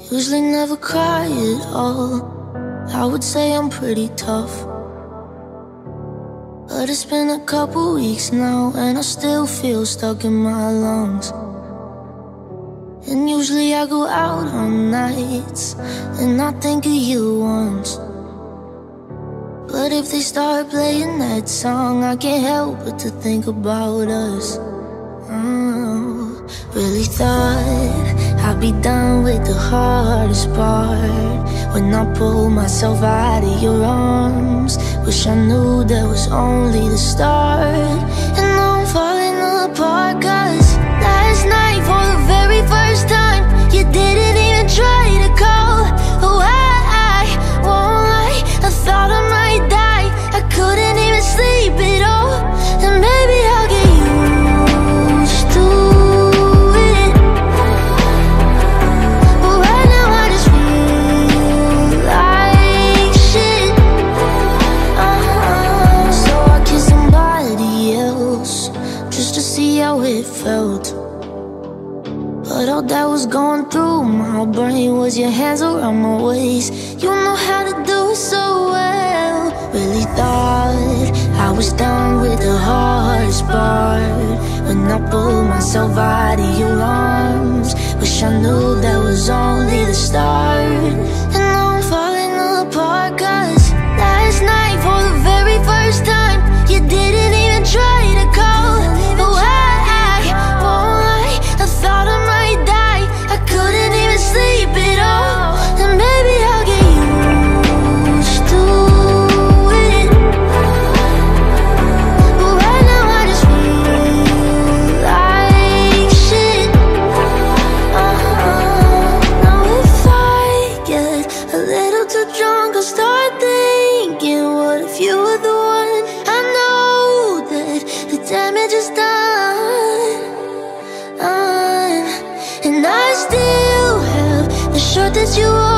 Usually never cry at all. I would say I'm pretty tough, but it's been a couple weeks now and I still feel stuck in my lungs. And usually I go out on nights and I think of you once, but if they start playing that song, I can't help but to think about us. Really thought I'd be done with the hardest part when I pulled myself out of your arms. Wish I knew that was only the start. And now I'm falling apart, 'cause last night for the very first time you didn't even try to call. Oh, I won't lie, I thought I might die. I couldn't even sleep at all. And maybe I'll get used to it, but right now I just feel like shit. So I kissed somebody else just to see how it felt, but all that was going through my brain was your hands around my waist. You know how to do it so well. Really thought I was done with the hardest part when I pulled myself out of your arms. Wish I knew that was only the start. And now I'm falling apart, 'cause last night for the very first time you didn't even try to call. Oh, I won't lie, I thought I might die. I couldn't even sleep at all. And maybe I'll get used to it, but right now I just feel like shit. Now if I get a little too drunk, I'll start thinking, what if you were the one? I know that the damage is done, and I still have the shirt that you